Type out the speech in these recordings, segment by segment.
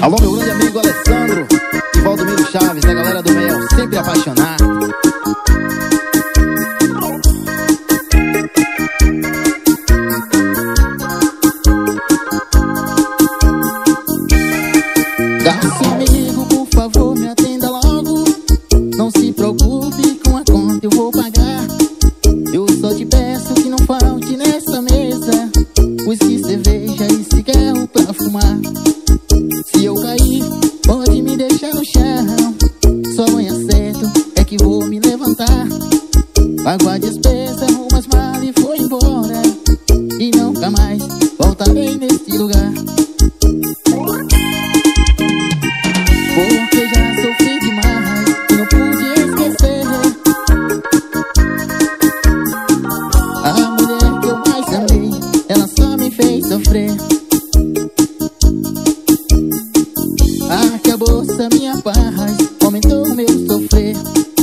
Alô, meu grande amigo Alessandro e Valdomiro Chaves, da galera do Mel, sempre apaixonado. Garçom amigo, por favor, me atenda logo. Não se preocupe com a conta, eu vou pagar. Eu só te peço que não falte nessa mesa whisky, cerveja e cigarro pra fumar. Se eu cair, pode me deixar no chão. Só amanhã cedo é que vou me levantar. Pago a despesa, arrumo as malas e vou embora. E nunca mais voltarei nesse lugar. Porque já sofri demais e não pude esquecer a mulher que eu mais amei, ela só me fez sofrer. Acabou-se a minha paz, aumentou o meu sofrer.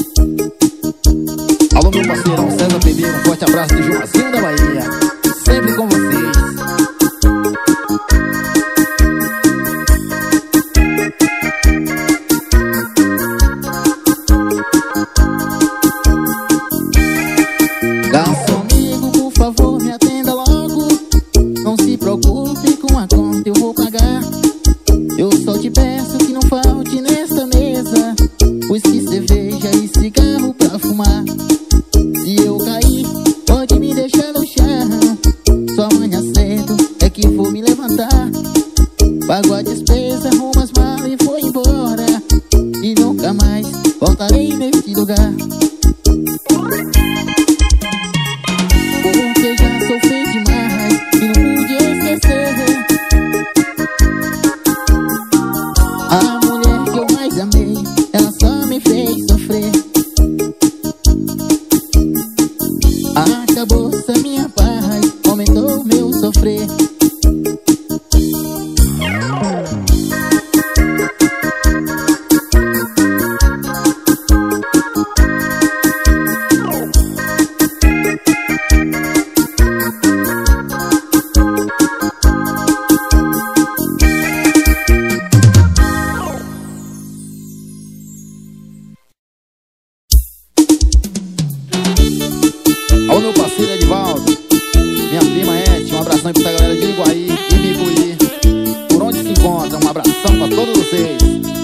Alô, meu parceirão César Pedreiro, um forte abraço do Joãozinho da Bahia, sempre com vocês. Garçom amigo, por favor, me atenda logo. Não se preocupe com a conta, eu vou pagar. Eu só te peço que não falte nessa mesa whisky, cerveja e cigarro pra fumar. Se eu cair, pode me deixar no chão. Só amanhã cedo é que vou me levantar. Pago a despesa, arrumo as malas e vou embora. E nunca mais voltarei neste lugar. Porque já sofri demais e não pude esquecer a mulher que eu mais amei, ela só me fez sofrer. Acabou-se a minha paz, aumentou o meu sofrer. Alô, meu parceiro Edivaldo, minha prima Eti, um abração aí pra galera de Iguaí e Bibuí, por onde se encontra, um abração pra todos vocês.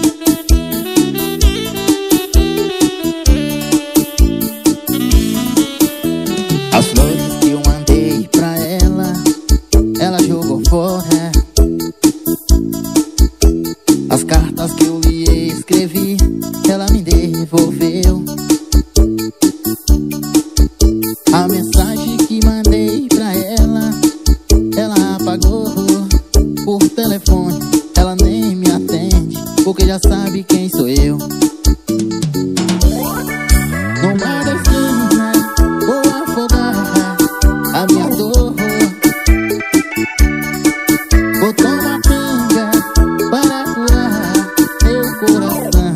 As flores que eu mandei pra ela, ela jogou fora. As cartas que eu lhe escrevi, ela me devolveu. A mensagem que mandei pra ela, ela apagou por telefone. Ela nem me atende, porque já sabe quem sou eu. Numa da esquina, vou afogar a minha dor. Vou tomar pinga para curar meu coração.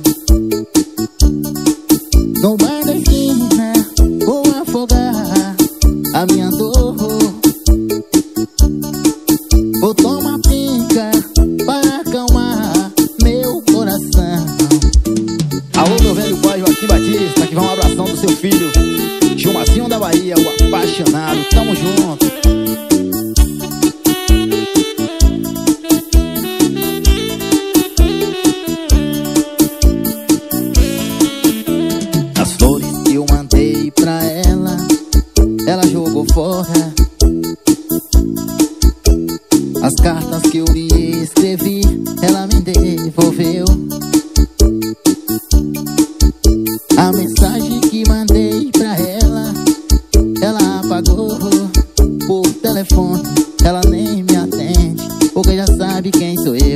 Numa da esquina, vou afogar a minha dor. Vou tomar pinga para acalmar meu coração. Alô, meu velho pai Joaquim Batista, que vai um abração do seu filho Joãozinho da Bahia, o apaixonado, tamo junto. As flores que eu mandei pra ela, ela jogou fora. As cartas que eu lhe escrevi, ela me devolveu. A mensagem que mandei pra ela, ela apagou por telefone. Ela nem me atende, porque já sabe quem sou eu.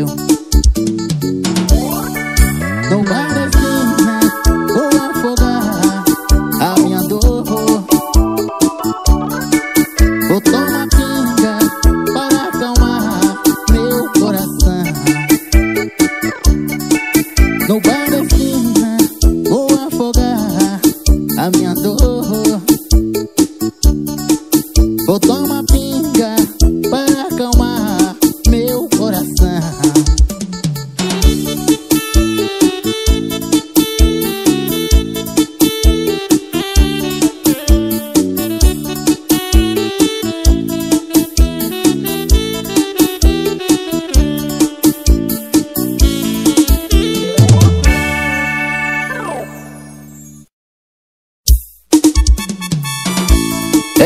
No bar da esquina, vou afogar a minha dor. Vou tomar pinga para acalmar meu coração. No bar da esquina, vou afogar a minha dor. Vou tomar pinga para acalmar meu coração.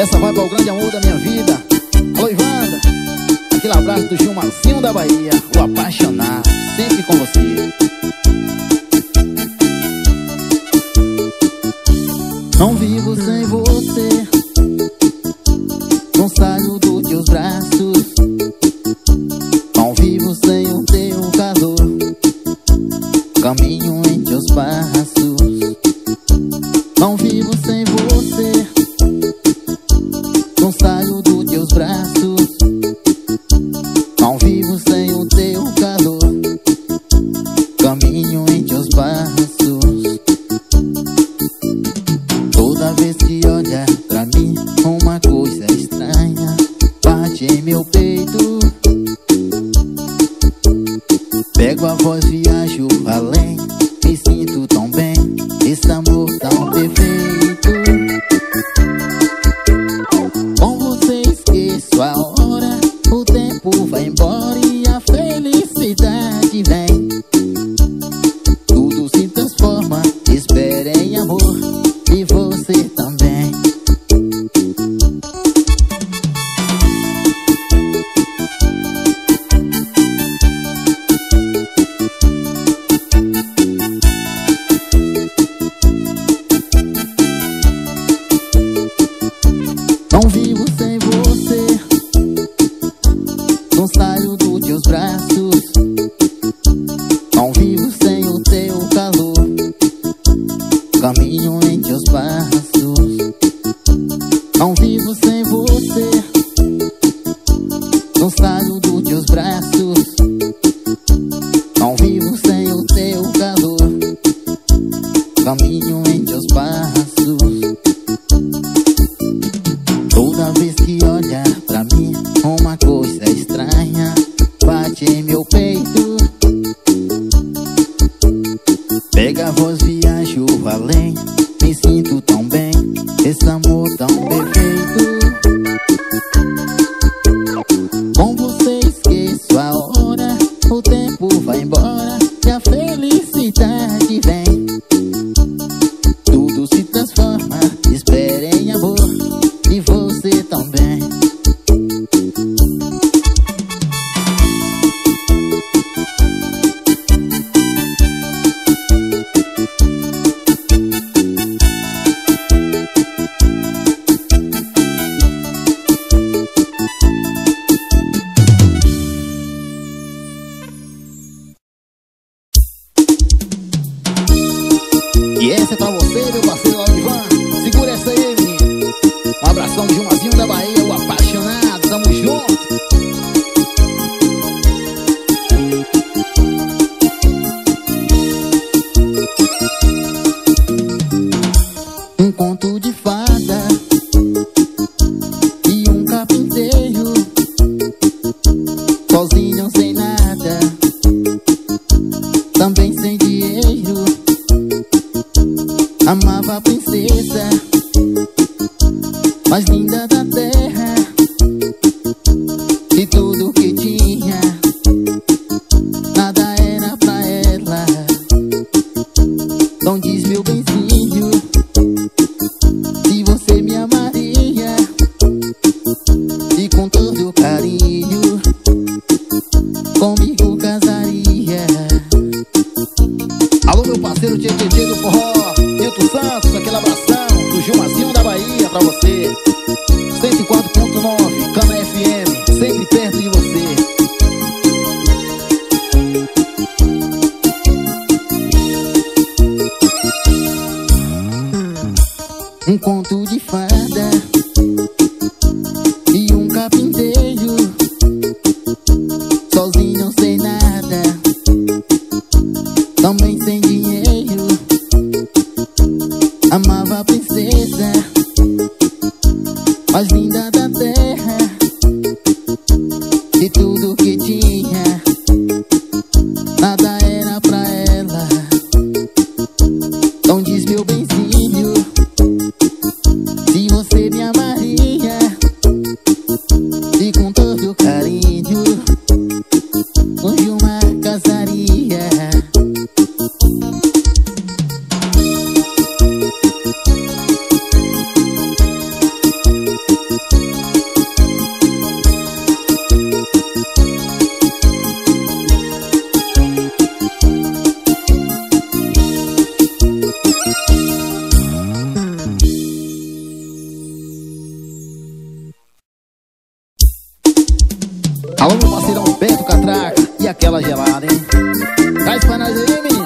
Essa vai para o grande amor da minha vida. Alô, Ivanda. Aquele abraço do Gilmarzinho da Bahia, o apaixonado, sempre com você. Não vivo sem você, não saio dos teus braços. Não vivo sem o teu calor, caminho em teus passos. Não vivo sem você, não saio dos teus braços. Não vivo sem o teu calor, caminho em teus passos. Toda vez que olha pra mim, uma coisa estranha bate em meu peito. Pego a voz, viajo além, me sinto tão bem, esse amor tão perfeito. Com você esqueço a hora, o tempo vai embora e a felicidade vem. Tudo se transforma, espera em amor, e você também. Não vivo sem você, não saio dos teus braços. Não vivo sem o teu calor, caminho em teus passos. Não vivo sem você, não saio dos teus braços. Não vivo sem o teu calor, caminho em teus passos. Toda vez que olha pra mim, uma coisa estranha bate em meu peito. Pega a voz, viajo além, me sinto tão bem, esse amor tão perfeito. Com você esqueço a hora, o tempo vai embora e a felicidade vem. Tudo se transforma, espera em amor, e você também. E essa é pra você, meu parceiro Ivan. Segura essa aí, menino. Um abração de Gilmarzinho da Bahia, o apaixonado. Tamo junto. Um conto de fada e um carpinteiro, sozinho sem nada, também sem dinheiro. Amava a princesa mais linda da terra, e tudo que tinha, nada era pra ela. Então diz, meu benzinho, se você me amaria, e com todo carinho comigo casaria. Alô, meu parceiro Tchê do forró, Nilton Santos, aquele abração do Gilmarzinho da Bahia pra você. 104.9, Cana FM, sempre perto de você. Um conto de fada e um carpinteiro, sozinho sem nada, também sem dinheiro. Amava a princesa mais linda da terra, e tudo que tinha, nada era pra ela. Então diz, meu benzinho, se você aquela gelada, hein? Traz pra nós aí, menino.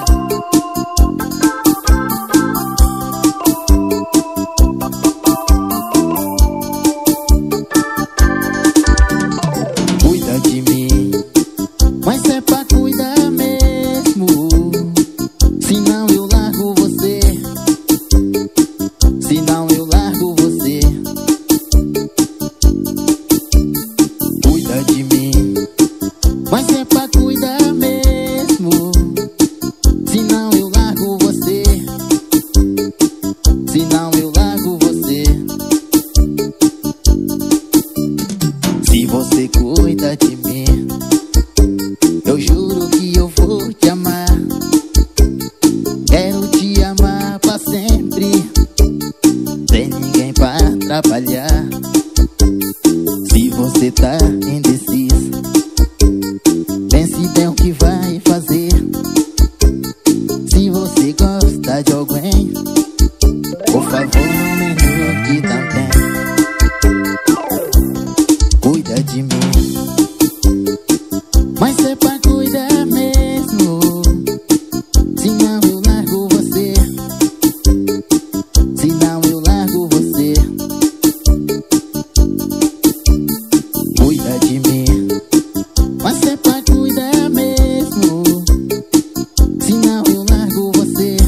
Cuida de mim, mas é pra cuidar mesmo. Senão eu largo você. Senão eu largo você. Cuida de mim, mas é pra cuidar mesmo. Senão eu largo você. Senão eu largo você. Se você cuida de mim, eu juro que eu vou te amar. Quero te amar pra sempre, sem ninguém pra atrapalhar. Se você tá indeciso, pense bem o que vai fazer. Se você gosta de alguém, por favor não me ignore também. Cuida de mim, mas é pra cuidar mesmo. Senão eu largo você. Senão eu largo você. Cuida de mim, mas é pra cuidar mesmo. Senão eu largo você.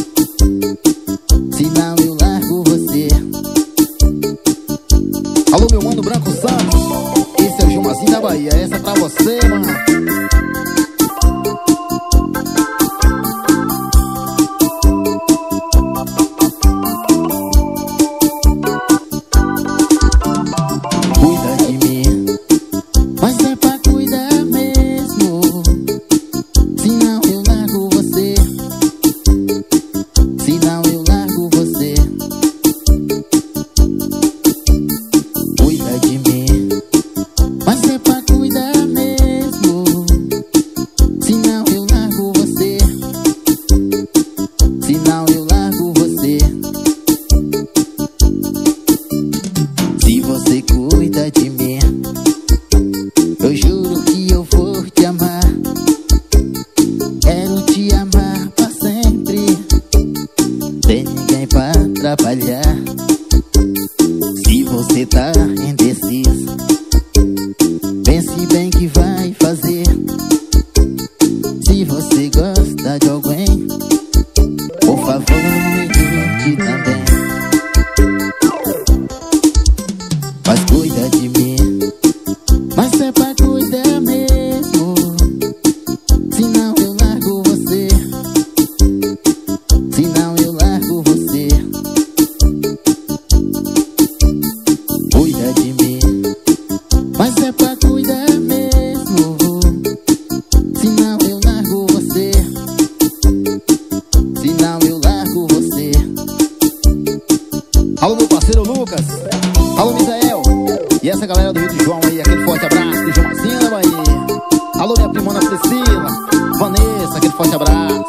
Senão eu largo você. Alô, meu mano Branco Santos. Esse é o Jumazinho da Bahia. Essa é pra você, mano. Cuida de mim, mas é pra cuidar mesmo. Senão eu largo você. Senão eu largo você. Cuida de mim, mas é pra cuidar mesmo. Senão eu largo você. Senão eu largo você. Se você cuida de mim, eu juro que eu vou te amar. Quero te amar pra sempre, sem ninguém pra atrapalhar. Se você tá indeciso, pense bem que vai fazer. Se você gosta de alguém, por favor não me ignore também. Mas cuida de mim, mas é pra cuidar mesmo. Senão eu largo você. Senão eu largo você. Cuida de mim, mas é pra cuidar mesmo. Senão eu largo você. Senão eu largo você. Alô, meu parceiro Lucas. Alô, Misael. E essa galera do Rio de João aí. Aquele forte abraço do Jumazinho da Bahia. Alô, minha primona Priscila. Vanessa, aquele forte abraço.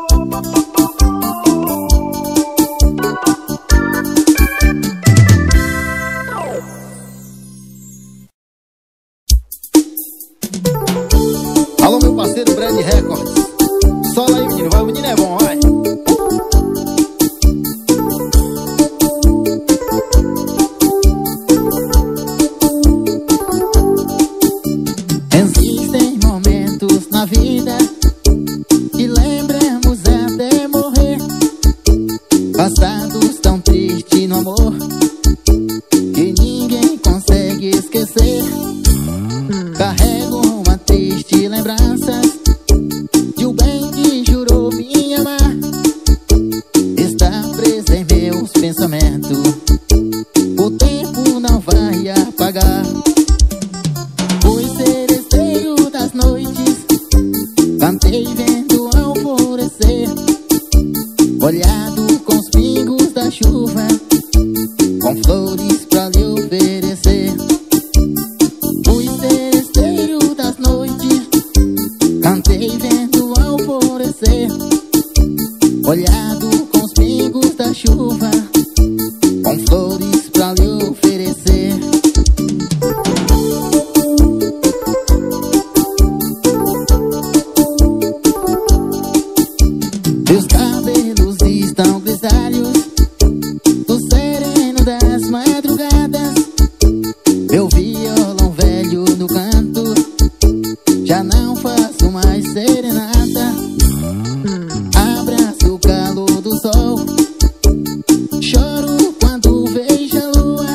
Alô, meu parceiro Brand Records. Sola aí, menino. Vai, o menino é bom, vai. Existem momentos na vida que lembramos até morrer. Passados tão tristes no amor que ninguém consegue esquecer. Carrego uma triste lembrança de um bem que jurou me amar. Está preso em meus pensamentos, o tempo não vai apagar. Fui seresteiro das noites, cantei vendo alvorecer, molhado com os pingos da chuva, com flores pra lhe oferecer. Fui seresteiro das noites, cantei vendo alvorecer, molhado com os pingos da chuva, com flores pra lhe oferecer. faço mais serenata, abraço o calor do sol, choro quando vejo a lua,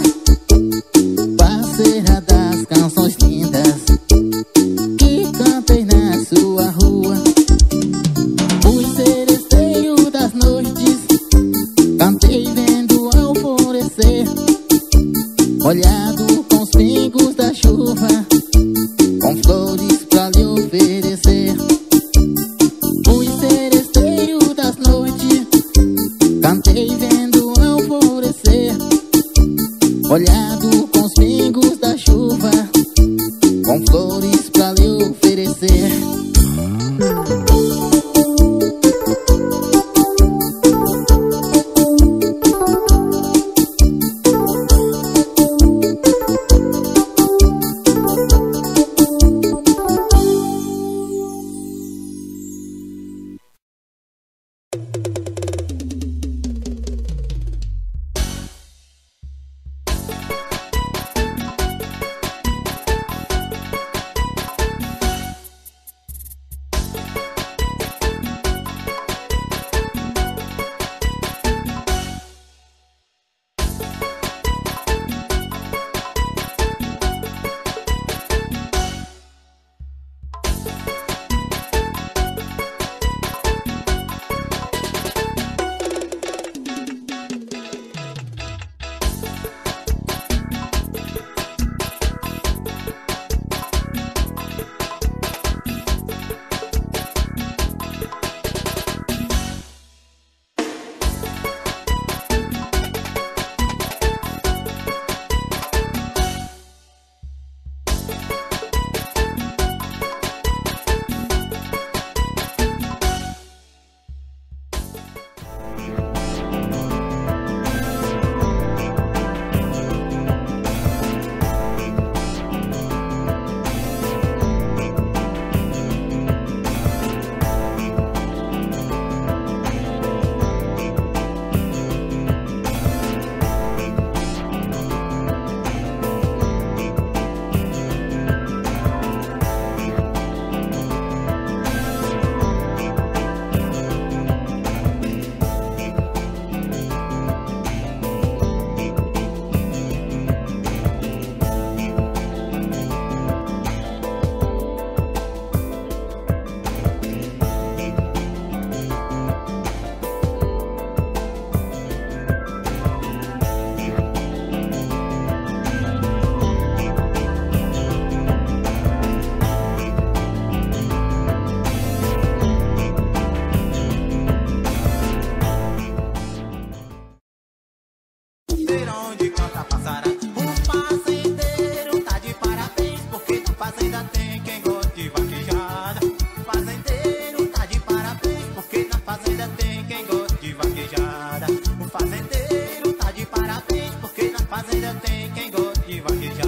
parceira das canções lindas que cantei na sua rua. Fui seresteiro das noites, cantei vendo o alvorecer, molhado com os pingos da chuva, com flores pra lhe oferecer. Fui seresteiro das noites, cantei vendo o alvorecer, molhado com os pingos da chuva, com flores pra lhe oferecer.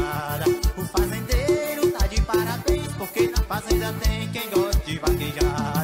Fazenda tem quem gosta de vaquejada.